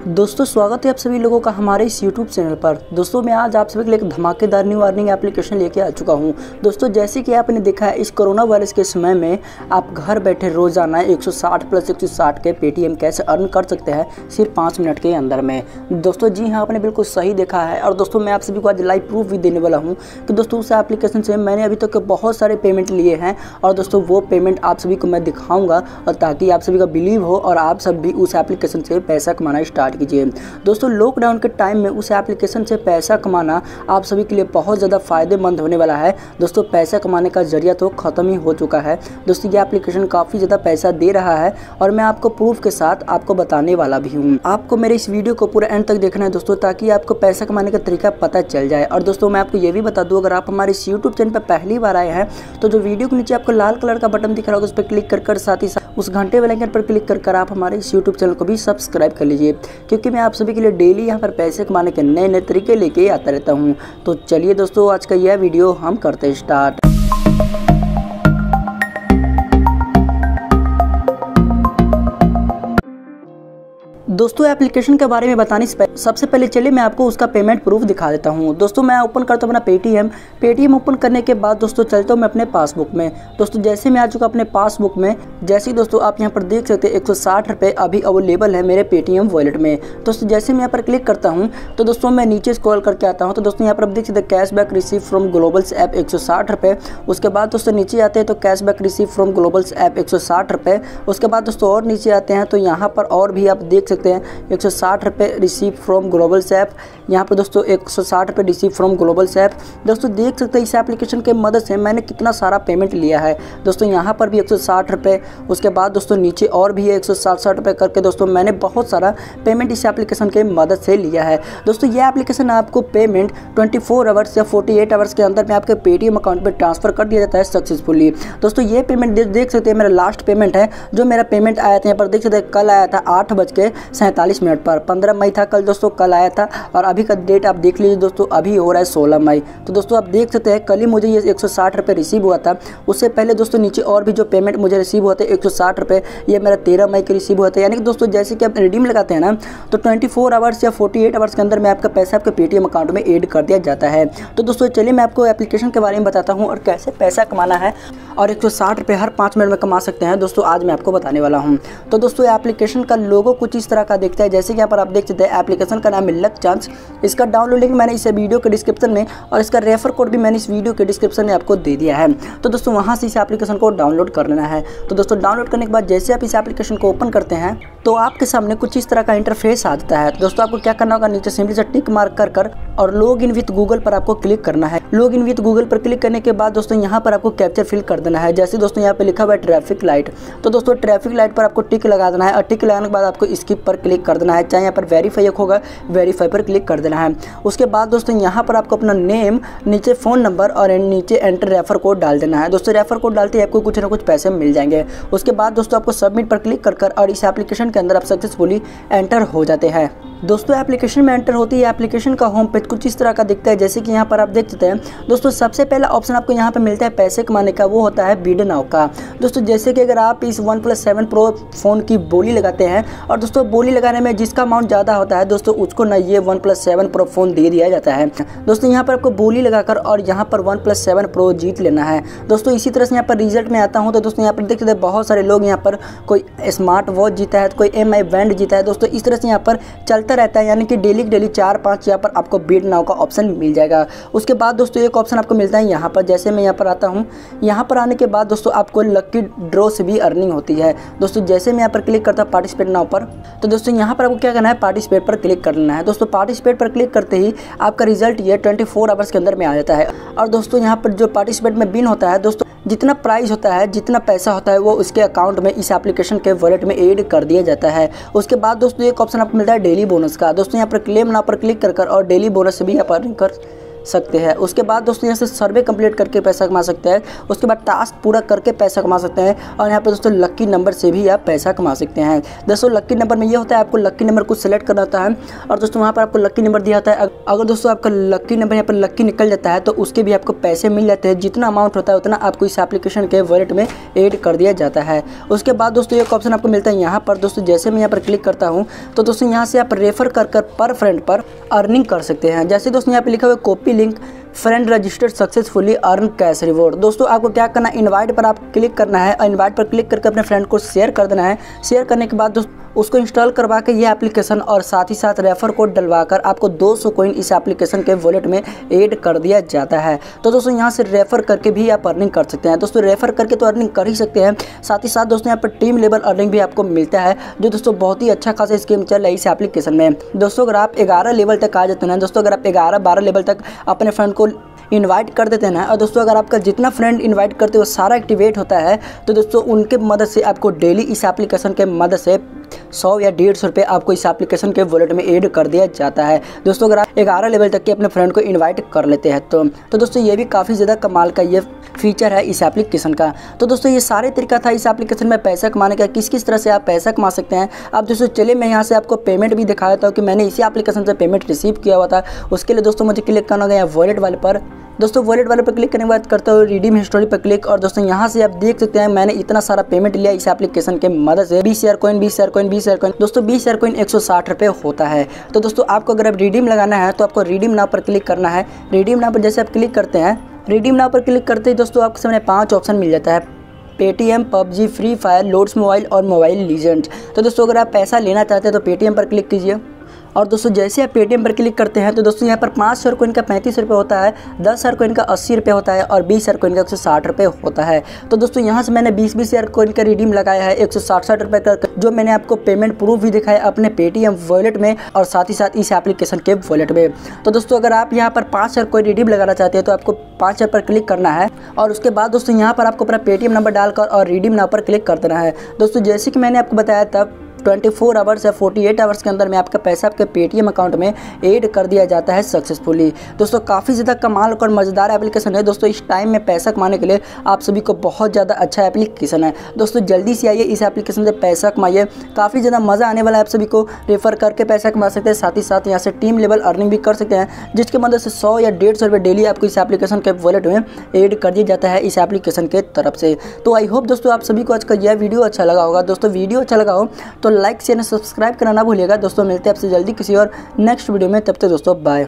दोस्तों स्वागत है आप सभी लोगों का हमारे इस YouTube चैनल पर। दोस्तों मैं आज आप सभी के लिए एक धमाकेदार न्यू अर्निंग एप्लीकेशन लेके आ चुका हूं। दोस्तों जैसे कि आपने देखा है इस कोरोना वायरस के समय में आप घर बैठे रोजाना 160 प्लस 160 के पेटीएम कैसे अर्न कर सकते हैं सिर्फ 5 मिनट के अंदर में। दोस्तों जी हाँ, आपने बिल्कुल सही देखा है। और दोस्तों मैं आप सभी को आज लाइव प्रूफ भी देने वाला हूँ कि दोस्तों उस एप्लीकेशन से मैंने अभी तक बहुत सारे पेमेंट लिए हैं और दोस्तों वो पेमेंट आप सभी को मैं दिखाऊँगा और ताकि आप सभी का बिलीव हो और आप सब भी उस एप्लीकेशन से पैसा कमाना स्टार्ट कीजिए। दोस्तों लॉकडाउन के टाइम में उस एप्लीकेशन से पैसा कमाना आप सभी के लिए बहुत ज़्यादा फायदेमंद होने वाला है। दोस्तों पैसा कमाने का जरिया तो ख़त्म ही हो चुका है। दोस्तों ये एप्लीकेशन काफ़ी ज़्यादा पैसा दे रहा है और मैं आपको प्रूफ के साथ आपको बताने वाला भी हूँ। आपको मेरे इस वीडियो को पूरा एंड तक देखना है दोस्तों, ताकि आपको पैसा कमाने का तरीका पता चल जाए। और दोस्तों मैं आपको ये भी बता दूँ, अगर आप हमारे इस यूट्यूब चैनल पर पहली बार आए हैं तो जो वीडियो के नीचे आपको लाल कलर का बटन दिख रहा होगा उस पर क्लिक कर साथ ही साथ उस घंटे वाले आइकन पर क्लिक कर आप हमारे इस यूट्यूब चैनल को भी सब्सक्राइब कर लीजिए, क्योंकि मैं आप सभी के लिए डेली यहाँ पर पैसे कमाने के नए नए तरीके लेके आता रहता हूँ। तो चलिए दोस्तों आज का यह वीडियो हम करते हैं स्टार्ट। दोस्तों एप्लीकेशन के बारे में बताने से सबसे पहले चलिए मैं आपको उसका पेमेंट प्रूफ दिखा देता हूं। दोस्तों मैं ओपन करता हूं अपना पेटीएम ओपन करने के बाद दोस्तों चलता हूं मैं अपने पासबुक में। दोस्तों जैसे मैं आ चुका अपने पासबुक में, जैसे दोस्तों आप यहां पर देख सकते हैं 160 रुपये अभी अवेलेबल है मेरे पेटीएम वॉलेट में। दोस्तों जैसे मैं यहाँ पर क्लिक करता हूँ तो दोस्तों मैं नीचे स्क्रॉल करके आता हूँ तो दोस्तों यहाँ पर आप देख सकते हैं cashback receive from Globals app 160 रुपये। उसके बाद दोस्तों नीचे आते हैं तो cashback receive from Globals app 160 रुपये। उसके बाद दोस्तों और नीचे आते हैं तो यहाँ पर और भी आप देख सकते हैं 160 रुपये रिसीव फ्रॉम ग्लोबल्स ऐप। यहाँ पर दोस्तों 160 रुपये रिसीव फ्रॉम ग्लोबल्स ऐप। दोस्तों देख सकते हैं इस एप्लीकेशन के मदद से मैंने कितना सारा पेमेंट लिया है। दोस्तों यहाँ पर भी 160 रुपये, उसके बाद दोस्तों नीचे और भी है 160 रुपये करके दोस्तों मैंने बहुत सारा पेमेंट इस एप्लीकेशन के मदद से लिया है। दोस्तों ये एप्लीकेशन आपको पेमेंट 24 आवर्स या 48 आवर्स के अंदर में आपके पेटीएम अकाउंट में ट्रांसफर कर दिया जाता है सक्सेसफुली। दोस्तों ये पेमेंट देख सकते हैं मेरा लास्ट पेमेंट है जो मेरा पेमेंट आया था, यहाँ पर देख सकते हैं कल आया था 8:47 पर 15 मई था कल दोस्तों, कल आया था। और अभी का डेट आप देख लीजिए दोस्तों, अभी हो रहा है 16 मई। तो दोस्तों आप देख सकते हैं कल ही मुझे ये 160 रुपये रिसीव हुआ था। उससे पहले दोस्तों नीचे और भी जो पेमेंट मुझे रिसीव हुआ था 160 रुपये, ये मेरा 13 मई के रिसीव हुआ था। यानी कि दोस्तों जैसे कि आप रिडीम लगाते हैं ना तो 24 आवर्स या 48 आवर्स के अंदर में आपका पैसा आपके पेटीएम अकाउंट में ऐड कर दिया जाता है। तो दोस्तों चलिए मैं आपको एप्लीकेशन के बारे में बताता हूँ और कैसे पैसा कमाना है और 160 रुपये हर 5 मिनट में कमा सकते हैं। दोस्तों आज मैं आपको बताने वाला हूँ। तो दोस्तों एप्लीकेशन का लोगो कुछ इस तरह का दिखता है, जैसे कि यहाँ पर आप देख सकते हैं एप्लीकेशन का नाम है लक चांस। इसका डाउनलोड लिंक मैंने इस वीडियो के डिस्क्रिप्शन में और इसका रेफर कोड भी मैंने इस वीडियो के डिस्क्रिप्शन में आपको दे दिया है। तो दोस्तों वहाँ से इस एप्लीकेशन को डाउनलोड कर लेना है। तो दोस्तों डाउनलोड करने के बाद जैसे आप इस एप्लीकेशन को ओपन करते हैं तो आपके सामने कुछ इस तरह का इंटरफेस आ जाता है। तो दोस्तों आपको क्या करना होगा, नीचे सिंपली से टिक मार्क कर और लॉग इन विथ गूगल पर आपको क्लिक करना है। लॉग इन विथ गूगल पर क्लिक करने के बाद दोस्तों यहाँ पर आपको कैप्चर फिल कर देना है। जैसे दोस्तों यहाँ पे लिखा हुआ है ट्रैफिक लाइट, तो दोस्तों ट्रैफिक लाइट पर आपको टिक लगा देना है और टिक लगाने के बाद आपको स्किप पर क्लिक कर देना है। चाहे यहाँ पर वेरीफाई होगा, वेरीफाई पर क्लिक कर देना है। उसके बाद दोस्तों यहाँ पर आपको अपना नेम, नीचे फ़ोन नंबर और नीचे एंटर रेफर कोड डाल देना है। दोस्तों रेफर कोड डालते ही आपको कुछ ना कुछ पैसे मिल जाएंगे। उसके बाद दोस्तों आपको सबमिट पर क्लिक कर और इस एप्लीकेशन के अंदर आप सक्सेसफुली एंटर हो जाते हैं। दोस्तों एप्लीकेशन में एंटर होती है एप्लीकेशन का होम पेज कुछ इस तरह का दिखता है, जैसे कि यहाँ पर आप देख सकते हैं। दोस्तों सबसे पहला ऑप्शन आपको यहाँ पे मिलता है पैसे कमाने का, वो होता है बिड नाउ का। दोस्तों जैसे कि अगर आप इस OnePlus 7 Pro फ़ोन की बोली लगाते हैं और दोस्तों बोली लगाने में जिसका अमाउंट ज़्यादा होता है दोस्तों उसको ना ये OnePlus 7 Pro फ़ोन दे दिया जाता है। दोस्तों यहाँ पर आपको बोली लगाकर और यहाँ पर OnePlus 7 Pro जीत लेना है। दोस्तों इसी तरह से यहाँ पर रिजल्ट में आता हूँ तो दोस्तों यहाँ पर देख सकते हैं बहुत सारे लोग यहाँ पर कोई स्मार्ट वॉच जीता है, कोई MI बैंड जीता है। दोस्तों इस तरह से यहाँ पर चलता रहता है, यानी कि डेली 4-5 यहाँ पर आपको बिड नाउ का ऑप्शन मिल जाएगा। उसके बाद दोस्तों एक ऑप्शन आपको मिलता है यहाँ पर, जैसे मैं यहाँ पर आता हूँ, यहाँ पर आने के बाद दोस्तों आपको लकी ड्रॉ से भी अर्निंग होती है। दोस्तों जैसे मैं यहाँ पर क्लिक करता हूँ पार्टिसिपेट नाउ पर, तो दोस्तों यहाँ पर आपको क्या करना है, पार्टिसिपेट पर क्लिक कर लेना है। दोस्तों पार्टिसिपेट पर क्लिक करते ही आपका रिजल्ट ये 24 आवर्स के अंदर में आ जाता है। और दोस्तों यहाँ पर जो पार्टिसिपेट में विन होता है दोस्तों, जितना प्राइस होता है, जितना पैसा होता है वो उसके अकाउंट में इस एप्लीकेशन के वॉलेट में ऐड कर दिया जाता है। उसके बाद दोस्तों एक ऑप्शन आपको मिलता है डेली बोनस का। दोस्तों यहाँ पर क्लेम नाउ पर क्लिक कर और डेली बोनस से भी आप अर्निंग कर सकते हैं। उसके बाद दोस्तों यहाँ से सर्वे कंप्लीट करके पैसा कमा सकते हैं। उसके बाद टास्क पूरा करके पैसा कमा सकते हैं। और यहाँ पर दोस्तों लक्की नंबर से भी आप पैसा कमा सकते हैं। दोस्तों लक्की नंबर में ये होता है, आपको लक्की नंबर को सिलेक्ट करना होता है और दोस्तों वहाँ पर आपको लक्की नंबर दिया होता है। अगर दोस्तों आपका लक्की नंबर यहाँ पर लक्की निकल जाता है तो उसके भी आपको पैसे मिल जाते हैं। जितना अमाउंट होता है उतना आपको इस एप्लीकेशन के वॉलेट में ऐड कर दिया जाता है। उसके बाद दोस्तों एक ऑप्शन आपको मिलता है यहाँ पर। दोस्तों जैसे मैं यहाँ पर क्लिक करता हूँ तो दोस्तों यहाँ से आप रेफर कर पर फ्रेंड पर अर्निंग कर सकते हैं। जैसे दोस्तों यहाँ पे लिखा हुआ है copy link friend registered successfully earn cash reward. दोस्तों आपको क्या करना है, इनवाइट पर आप क्लिक करना है और इनवाइट पर क्लिक करके अपने फ्रेंड को शेयर कर देना है। शेयर करने के बाद दोस्तों उसको इंस्टॉल करवा के ये एप्लीकेशन और साथ ही साथ रेफर कोड डलवा कर आपको 200 कॉइन इस एप्लीकेशन के वॉलेट में ऐड कर दिया जाता है। तो दोस्तों यहाँ से रेफर करके भी आप अर्निंग कर सकते हैं। दोस्तों रेफर करके तो अर्निंग कर ही सकते हैं, साथ ही साथ दोस्तों यहाँ पर टीम लेवल अर्निंग भी आपको मिलता है, जो दोस्तों बहुत ही अच्छा खासा स्कीम चल रहा है इस एप्लीकेशन में। दोस्तों अगर आप 11 लेवल तक आ जाते हैं, दोस्तों अगर आप 11-12 लेवल तक अपने फ्रेंड को इनवाइट कर देते हैं ना, और दोस्तों अगर आपका जितना फ्रेंड इनवाइट करते हो सारा एक्टिवेट होता है, तो दोस्तों उनके मदद से आपको डेली इस एप्लीकेशन के मदद से 100 या 150 रुपये आपको इस एप्लीकेशन के वॉलेट में ऐड कर दिया जाता है। दोस्तों अगर आप 11 लेवल तक के अपने फ्रेंड को इनवाइट कर लेते हैं तो दोस्तों ये भी काफ़ी ज़्यादा कमाल का ये फीचर है इस एप्लीकेशन का। तो दोस्तों ये सारे तरीका था इस एप्लीकेशन में पैसा कमाने का, किस किस तरह से आप पैसा कमा सकते हैं। अब दोस्तों चलिए मैं यहाँ से आपको पेमेंट भी दिखा देता हूँ कि मैंने इसी एप्लीकेशन से पेमेंट रिसीव किया हुआ था। उसके लिए दोस्तों मुझे क्लिक करना होगा वॉलेट वाले पर। दोस्तों वॉलेट वाले पर क्लिक करने के बाद करता हूँ रिडीम हिस्टोरी पर क्लिक, और दोस्तों यहाँ से आप देख सकते हैं मैंने इतना सारा पेमेंट लिया इस एप्लीकेशन के मदद से। 20 शेयर कॉइन दोस्तों 20 शेयर कॉइन 160 रुपये होता है। तो दोस्तों आपको अगर आप रिडीम लगाना है तो आपको रिडीम नाउ पर क्लिक करना है। रिडीम नाउ पर जैसे आप क्लिक करते हैं, रिडीम नाउ पर क्लिक करते ही दोस्तों आपके सामने 5 ऑप्शन मिल जाता है, Paytm, PUBG, Free Fire, Lords Mobile और मोबाइल लीजेंड्स। तो दोस्तों अगर आप पैसा लेना चाहते हैं तो पेटीएम पर क्लिक कीजिए। और दोस्तों जैसे आप पेटीएम पर क्लिक करते हैं तो दोस्तों यहाँ पर 5 शेयर कॉइन का 35 रुपये होता है, 10 शेयर कॉइन का 80 रुपये होता है और 20 शेयर कॉइन का 160 रुपये होता है। तो दोस्तों यहाँ से मैंने 20 शेयर कॉइन का रिडीम लगाया है 160 रुपये का, जो मैंने आपको पेमेंट प्रूफ भी दिखाया अपने पेटीएम वॉलेट में और साथ ही साथ इस एप्लीकेशन के वॉलेट में। तो दोस्तों अगर आप यहाँ पर 5 शेयर कॉइन रिडीम लगाना चाहते हैं तो आपको 5 शेयर पर क्लिक करना है और उसके बाद दोस्तों यहाँ पर आपको अपना पेटीएम नंबर डालकर और रिडीम नाउ पर क्लिक कर देना है। दोस्तों जैसे कि मैंने आपको बताया तब 24 आवर्स या 48 आवर्स के अंदर में आपका पैसा आपके पेटीएम अकाउंट में ऐड कर दिया जाता है सक्सेसफुली। दोस्तों काफ़ी ज़्यादा कमाल और मज़ेदार एप्लीकेशन है। दोस्तों इस टाइम में पैसा कमाने के लिए आप सभी को बहुत ज़्यादा अच्छा एप्लीकेशन है। दोस्तों जल्दी से आइए इस एप्लीकेशन से पैसा कमाइए, काफ़ी ज़्यादा मज़ा आने वाला है। आप सभी को रेफर करके पैसा कमा सकते हैं, साथ ही साथ यहाँ से टीम लेवल अर्निंग भी कर सकते हैं, जिसकी मदद से 100 या 150 रुपये डेली आपको इस एप्लीकेशन के वॉलेट में ऐड कर दिया जाता है इस एप्लीकेशन के तरफ से। तो आई होप दोस्तों आप सभी को आज का यह वीडियो अच्छा लगा होगा। दोस्तों वीडियो अच्छा लगा हो तो लाइक शेयर सब्सक्राइब करना ना भूलिएगा। दोस्तों मिलते हैं आपसे जल्दी किसी और नेक्स्ट वीडियो में, तब तक दोस्तों बाय।